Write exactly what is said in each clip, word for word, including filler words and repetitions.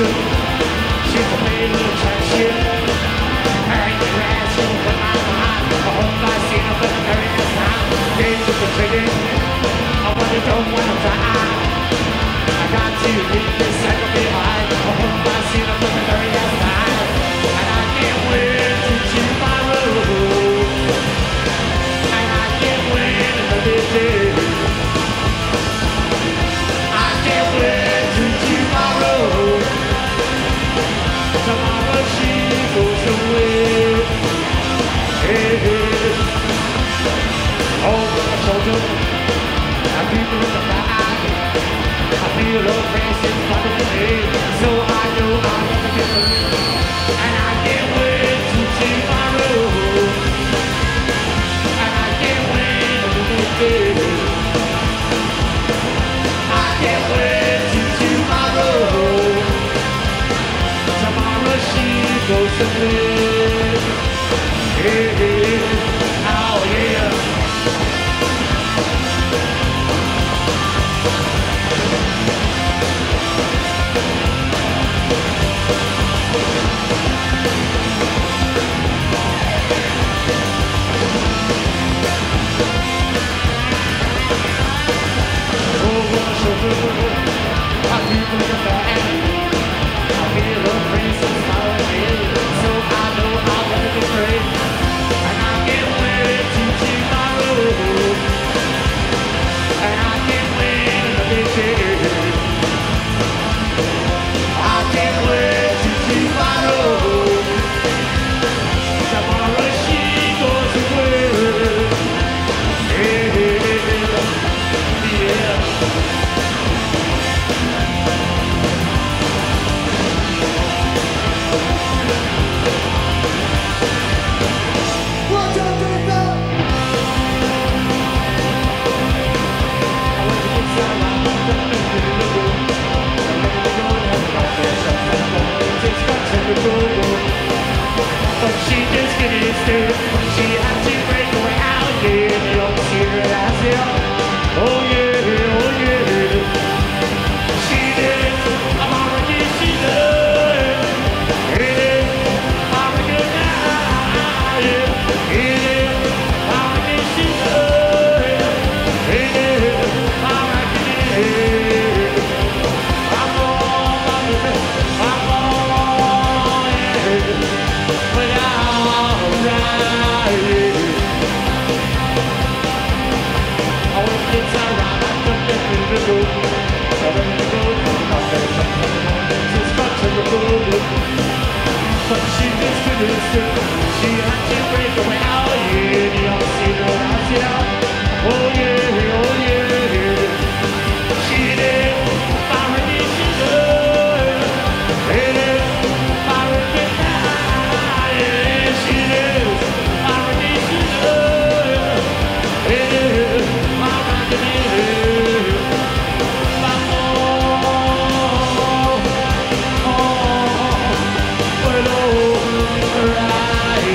She's a fatal attraction. Hang the grass in my mind. I hope I see her for the very last time. Days of the trading. I wanna go when I'm dying. I got to leave this cycle behind. I hope I see her for the very last time. And I can't wait till tomorrow. And I can't wait another day. I can't wait till tomorrow. Tomorrow she goes away. Hey, hey. Over my shoulder, I feel in the back. I feel her face in front of me, so I know I'll never get hurt. And I can't wait till tomorrow. And I can't wait another day. I can't wait till tomorrow. Tomorrow she goes away. Hey, hey, oh yeah. Over my shoulder, I feel like a fan. I feel her face and smile at me, so I know I'll never be afraid. And I can't wait till tomorrow. And I can't wait another day. I can't wait till tomorrow. Tomorrow she goes away. Yeah, yeah. But she just couldn't stay. She had to break away out here. You don't see her last year. Oh yeah, oh yeah. She did. I'm already she did. Yeah, I'm already now. Yeah, I'm already she did. Yeah, I'm already. I'm all, I'm all, yeah. But alright. I want to get around. I don't get to the go. I don't get to go. I'm gonna jump on the mountain. She's got to go. But she just couldn't stay. She had to break away. Oh yeah, you don't see her out here. Oh yeah, oh yeah. She did. Already she did. Hey, already now. Yeah, she did. Already she did. Hey, already did. Oh, oh, well, alright.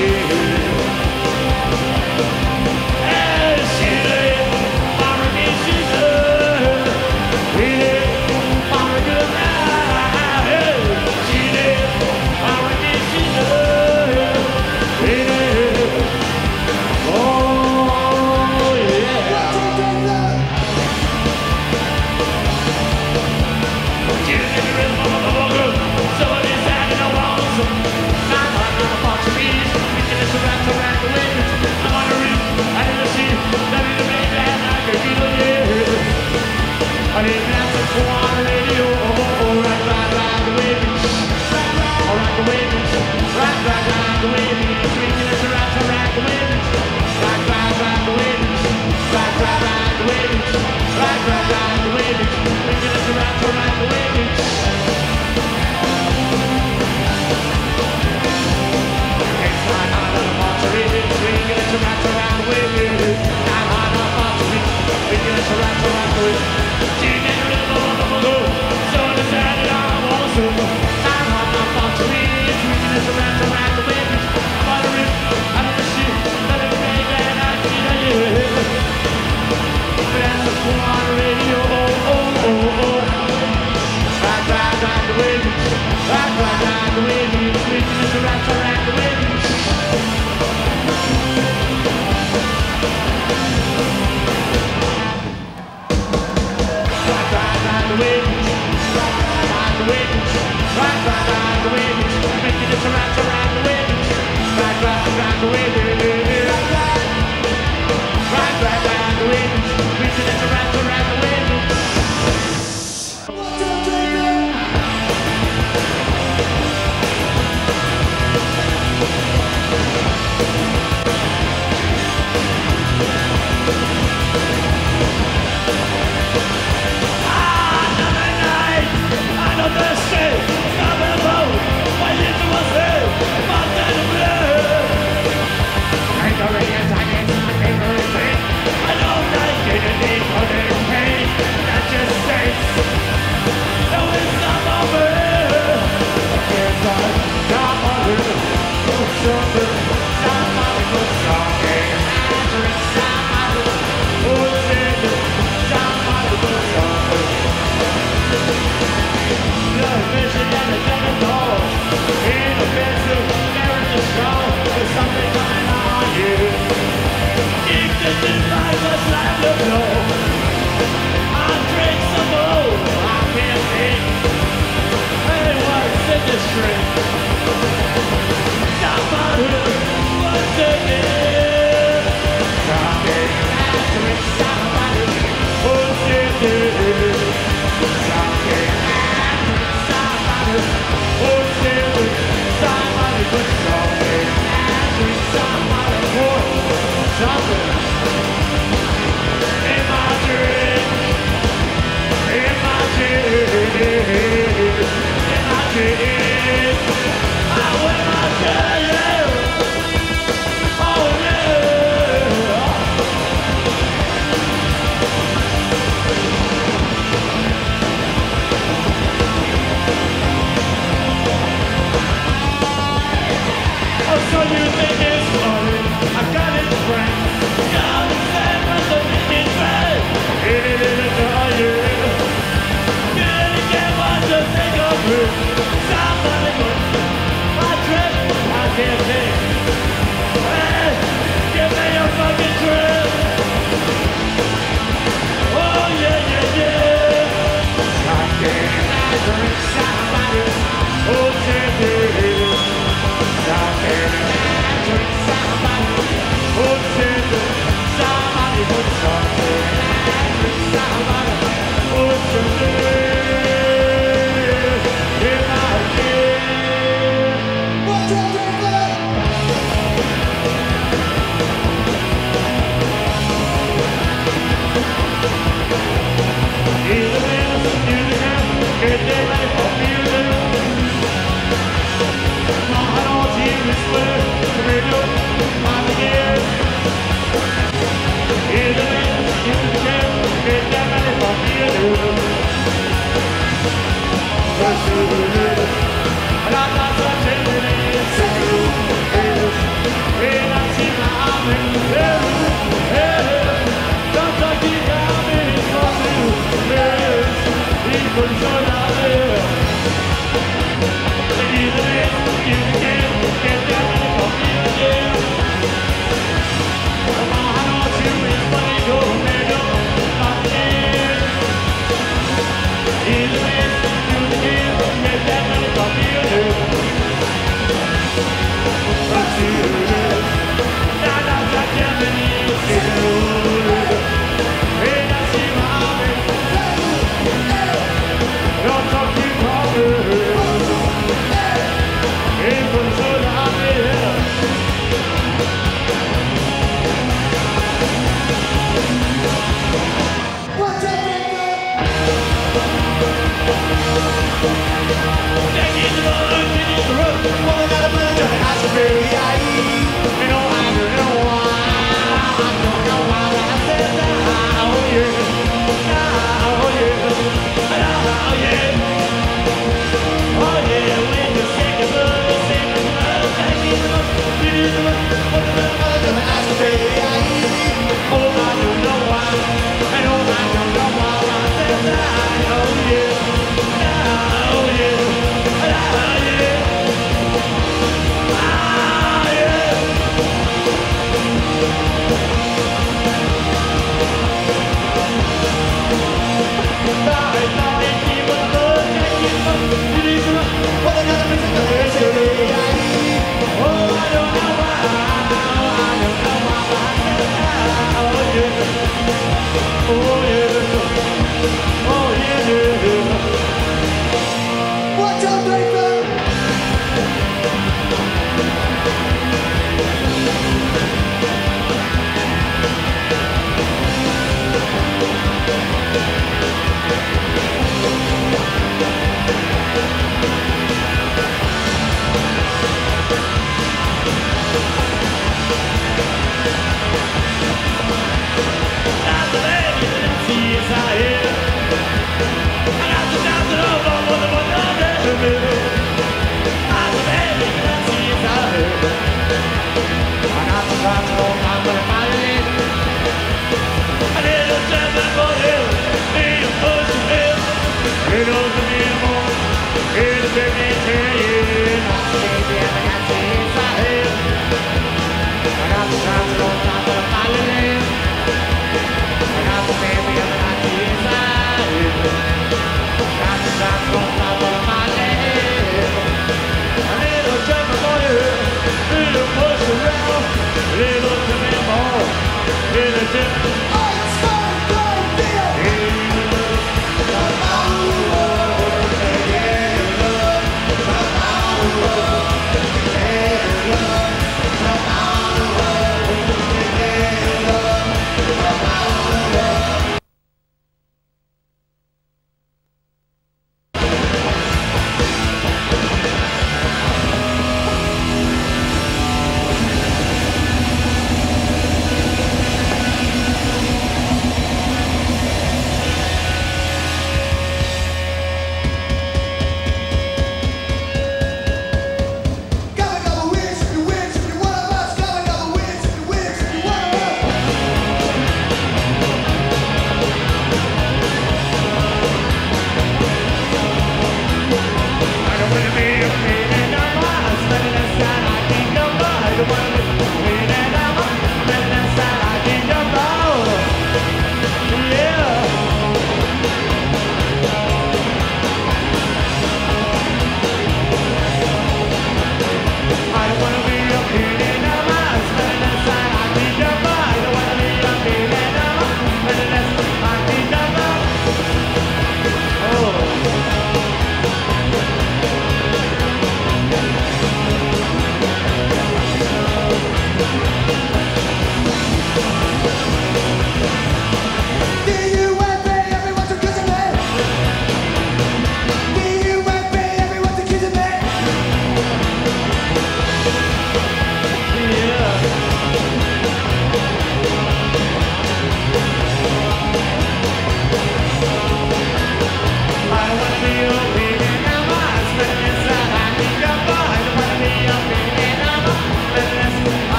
Little to me more, little to